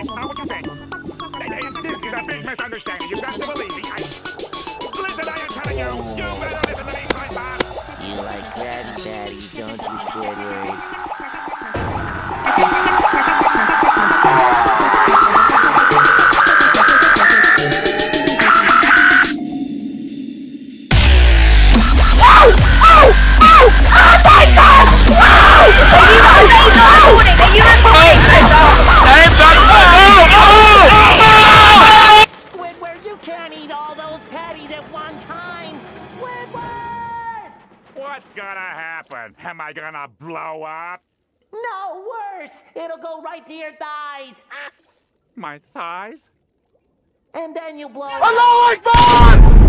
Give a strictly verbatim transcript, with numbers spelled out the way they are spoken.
Now what you think? This is a big misunderstanding. You've got to believe me. I... Listen, I am telling you. You better listen to me, Squidward. You like Crabby Patties, don't you, Squidward? Squidward, you can't eat all those patties at one time! Squidward! What's gonna happen? Am I gonna blow up? No, worse! It'll go right to your thighs! My thighs? And then you blow Allah Akbar!